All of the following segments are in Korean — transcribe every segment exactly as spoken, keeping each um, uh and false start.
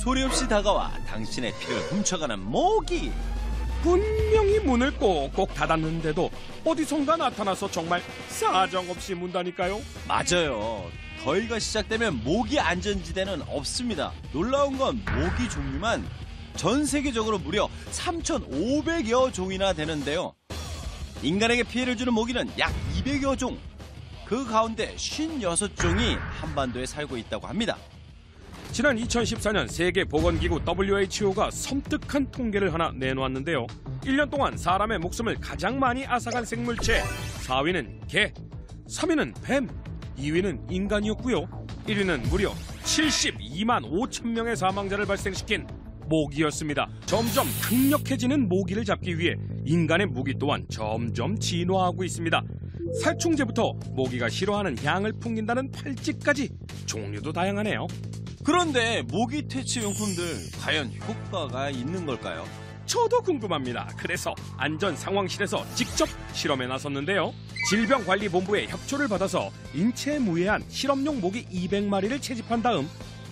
소리 없이 다가와 당신의 피를 훔쳐가는 모기. 분명히 문을 꼭꼭 닫았는데도 어디선가 나타나서 정말 사정없이 문다니까요. 맞아요. 더위가 시작되면 모기 안전지대는 없습니다. 놀라운 건 모기 종류만 전 세계적으로 무려 삼천오백여 종이나 되는데요. 인간에게 피해를 주는 모기는 약 이백여 종. 그 가운데 오십육 종이 한반도에 살고 있다고 합니다. 지난 이천십사 년 세계보건기구 더블유에이치오가 섬뜩한 통계를 하나 내놓았는데요. 일 년 동안 사람의 목숨을 가장 많이 앗아간 생물체 사 위는 개, 삼 위는 뱀, 이 위는 인간이었고요. 일 위는 무려 칠십이만 오천 명의 사망자를 발생시킨 모기였습니다. 점점 강력해지는 모기를 잡기 위해 인간의 무기 또한 점점 진화하고 있습니다. 살충제부터 모기가 싫어하는 향을 풍긴다는 팔찌까지 종류도 다양하네요. 그런데 모기 퇴치 용품들 과연 효과가 있는 걸까요? 저도 궁금합니다. 그래서 안전상황실에서 직접 실험에 나섰는데요. 질병관리본부의 협조를 받아서 인체에 무해한 실험용 모기 이백 마리를 채집한 다음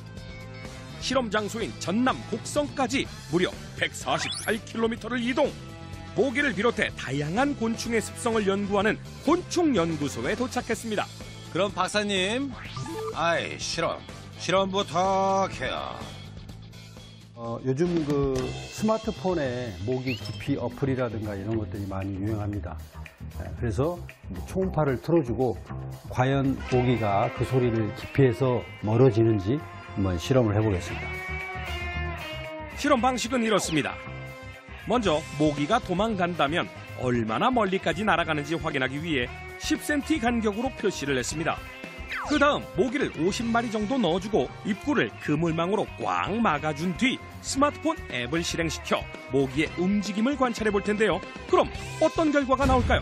실험 장소인 전남 곡성까지 무려 백사십팔 킬로미터를 이동. 모기를 비롯해 다양한 곤충의 습성을 연구하는 곤충연구소에 도착했습니다. 그럼 박사님, 아이 실험, 실험 부탁해요. 어, 요즘 그 스마트폰에 모기 기피 어플이라든가 이런 것들이 많이 유행합니다. 그래서 초음파를 틀어주고 과연 모기가 그 소리를 기피해서 멀어지는지 한번 실험을 해보겠습니다. 실험 방식은 이렇습니다. 먼저 모기가 도망간다면 얼마나 멀리까지 날아가는지 확인하기 위해 십 센티미터 간격으로 표시를 했습니다. 그 다음 모기를 오십 마리 정도 넣어주고 입구를 그물망으로 꽉 막아준 뒤 스마트폰 앱을 실행시켜 모기의 움직임을 관찰해 볼 텐데요. 그럼 어떤 결과가 나올까요?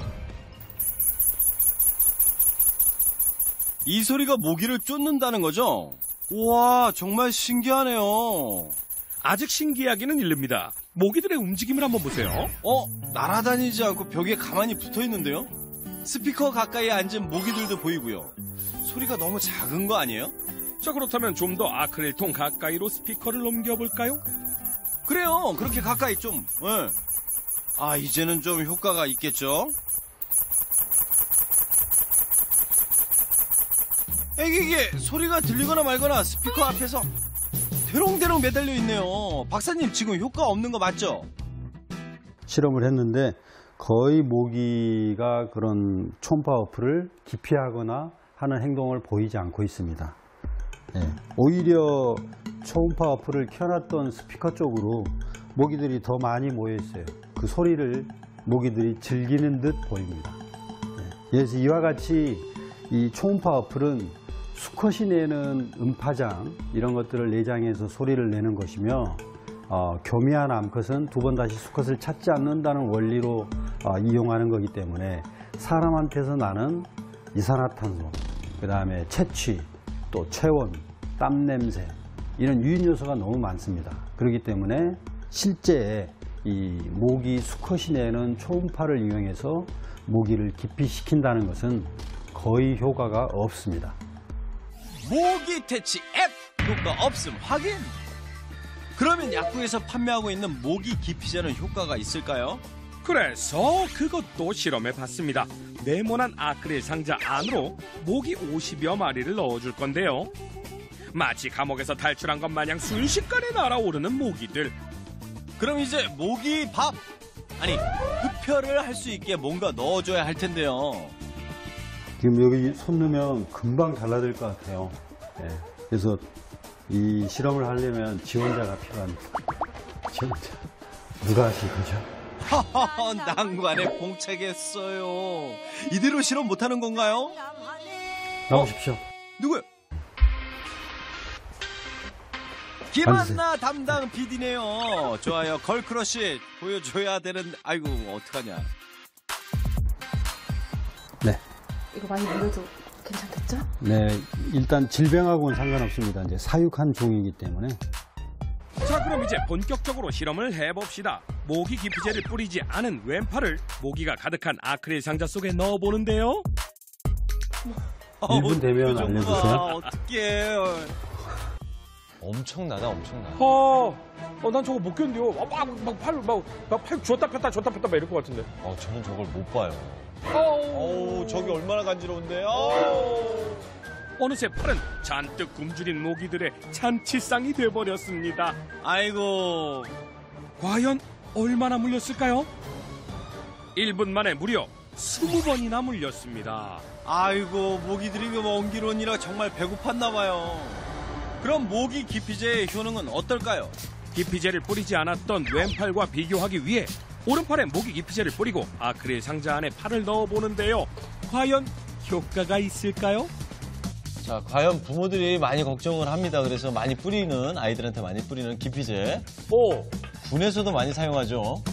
이 소리가 모기를 쫓는다는 거죠? 우와, 정말 신기하네요. 아직 신기하기는 이릅니다. 모기들의 움직임을 한번 보세요. 어? 날아다니지 않고 벽에 가만히 붙어 있는데요? 스피커 가까이 앉은 모기들도 보이고요. 소리가 너무 작은 거 아니에요? 자, 그렇다면 좀 더 아크릴통 가까이로 스피커를 옮겨볼까요? 그래요. 그렇게 가까이 좀. 네. 아, 이제는 좀 효과가 있겠죠? 이게 소리가 들리거나 말거나 스피커 앞에서 대롱대롱 매달려 있네요. 박사님, 지금 효과 없는 거 맞죠? 실험을 했는데 거의 모기가 그런 초음파 어플을 기피하거나 하는 행동을 보이지 않고 있습니다. 네. 오히려 초음파 어플을 켜놨던 스피커 쪽으로 모기들이 더 많이 모여 있어요. 그 소리를 모기들이 즐기는 듯 보입니다. 네. 그래서 이와 같이 이 초음파 어플은 수컷이 내는 음파장 이런 것들을 내장해서 소리를 내는 것이며 어, 교미한 암컷은 두 번 다시 수컷을 찾지 않는다는 원리로 어, 이용하는 거기 때문에 사람한테서 나는 이산화탄소, 그 다음에 채취, 또 체온, 땀 냄새 이런 유인 요소가 너무 많습니다. 그렇기 때문에 실제 이 모기 수컷이 내는 초음파를 이용해서 모기를 기피시킨다는 것은 거의 효과가 없습니다. 모기 퇴치 앱 효과 없음 확인. 그러면 약국에서 판매하고 있는 모기 기피제는 효과가 있을까요? 그래서 그것도 실험해 봤습니다. 네모난 아크릴 상자 안으로 모기 오십여 마리를 넣어줄 건데요. 마치 감옥에서 탈출한 것 마냥 순식간에 날아오르는 모기들. 그럼 이제 모기 밥, 아니 흡혈을 할 수 있게 뭔가 넣어줘야 할 텐데요. 지금 여기 손 넣으면 금방 달라들 것 같아요. 네. 그래서 이 실험을 하려면 지원자가 필요합니다. 지원자. 누가 하실 거죠? 하하, 난관에 봉착했어요. 이대로 실험 못하는 건가요? 나오십시오. 어? 누구요? 김한나 담당 피디네요. 좋아요. 걸크러쉬 보여줘야 되는. 아이고 어떡하냐. 네. 이거 많이 물려도 괜찮겠죠? 네, 일단 질병하고는 상관없습니다. 이제 사육한 종이기 때문에. 자, 그럼 이제 본격적으로 실험을 해봅시다. 모기 기피제를 뿌리지 않은 왼팔을 모기가 가득한 아크릴 상자 속에 넣어보는데요. 일 분 되면 알려주세요. 어떡해. 엄청나다, 엄청나. 어, 어, 난 저거 못 견뎌. 어, 막, 막 팔, 막, 막 팔 줬다 폈다 줬다 폈다 막 이럴 것 같은데. 어, 저는 저걸 못 봐요. 어우, 저기 얼마나 간지러운데. 어우. 어느새 팔은 잔뜩 굶주린 모기들의 잔치상이 돼버렸습니다. 아이고. 과연 얼마나 물렸을까요? 일 분 만에 무려 이십 번이나 물렸습니다. 아이고, 모기들이 그 먼 길 오느라 정말 배고팠나 봐요. 그럼 모기 기피제의 효능은 어떨까요? 기피제를 뿌리지 않았던 왼팔과 비교하기 위해 오른팔에 모기 기피제를 뿌리고 아크릴 상자 안에 팔을 넣어보는데요. 과연 효과가 있을까요? 자, 과연 부모들이 많이 걱정을 합니다. 그래서 많이 뿌리는, 아이들한테 많이 뿌리는 기피제. 오, 군에서도 많이 사용하죠.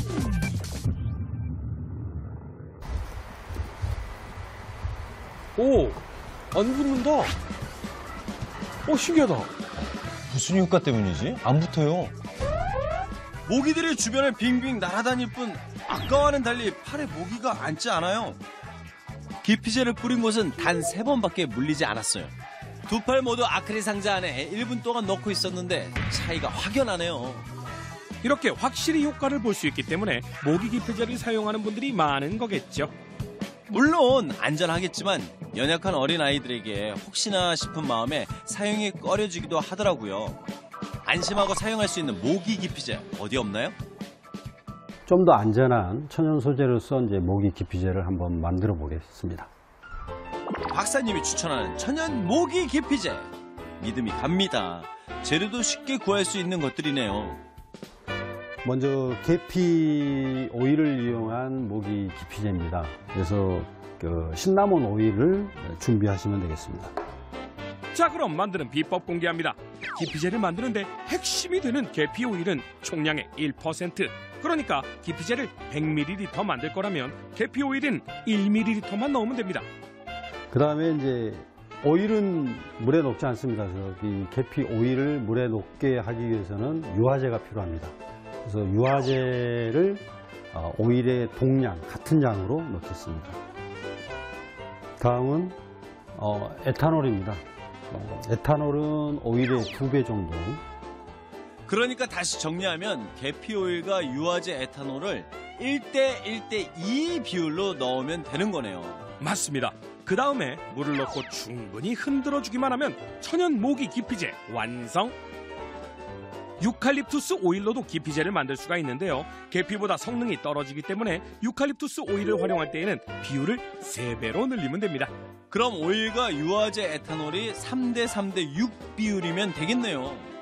오, 안 붙는다. 오, 신기하다. 무슨 효과 때문이지? 안 붙어요. 모기들이 주변을 빙빙 날아다닐 뿐 아까와는 달리 팔에 모기가 앉지 않아요. 기피제를 뿌린 곳은 단 세 번밖에 물리지 않았어요. 두 팔 모두 아크릴 상자 안에 일 분 동안 넣고 있었는데 차이가 확연하네요. 이렇게 확실히 효과를 볼 수 있기 때문에 모기 기피제를 사용하는 분들이 많은 거겠죠. 물론 안전하겠지만 연약한 어린아이들에게 혹시나 싶은 마음에 사용이 꺼려지기도 하더라고요. 안심하고 사용할 수 있는 모기 기피제 어디 없나요? 좀 더 안전한 천연 소재로서 이제 모기 기피제를 한번 만들어 보겠습니다. 박사님이 추천하는 천연 모기 기피제 믿음이 갑니다. 재료도 쉽게 구할 수 있는 것들이네요. 먼저 계피 오일을 이용한 모기 기피제입니다. 그래서 그 신라몬 오일을 준비하시면 되겠습니다. 자, 그럼 만드는 비법 공개합니다. 기피제를 만드는데 핵심이 되는 계피 오일은 총량의 일 퍼센트. 그러니까 기피제를 백 밀리리터 만들 거라면 계피 오일은 일 밀리리터만 넣으면 됩니다. 그 다음에 이제 오일은 물에 녹지 않습니다. 그래서 이 계피 오일을 물에 녹게 하기 위해서는 유화제가 필요합니다. 그래서 유화제를 오일의 동량, 같은 양으로 넣겠습니다. 다음은 어, 에탄올입니다. 어, 에탄올은 오일의 두 배 정도. 그러니까 다시 정리하면 계피오일과 유화제 에탄올을 일 대 일 대 이 비율로 넣으면 되는 거네요. 맞습니다. 그 다음에 물을 넣고 충분히 흔들어주기만 하면 천연 모기 기피제 완성! 유칼립투스 오일로도 기피제를 만들 수가 있는데요. 계피보다 성능이 떨어지기 때문에 유칼립투스 오일을 활용할 때에는 비율을 세 배로 늘리면 됩니다. 그럼 오일과 유화제 에탄올이 삼 대 삼 대 육 비율이면 되겠네요.